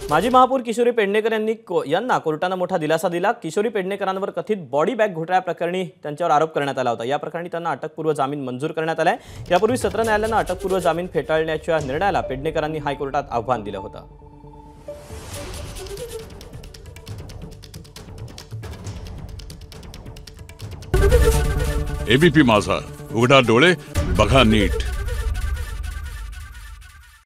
माजी महापौर किशोरी पेडणेकर यांना कोर्टाने मोठा दिलासा दिला। किशोरी पेडणेकरांवर कथित बॉडी बॅग घोटाळ्याप्रकरणी त्यांच्यावर आरोप करण्यात आला होता। या प्रकरणी त्यांना अटकपूर्व जामीन मंजूर करण्यात आलाय। यापूर्वी सत्र न्यायालयाने अटकपूर्व जामीन फेटाळण्याच्या निर्णयाला पेडणेकरांनी हायकोर्टात आव्हान दिलं होतं। एबीपी माझा, उघडा डोळे बघा नीट।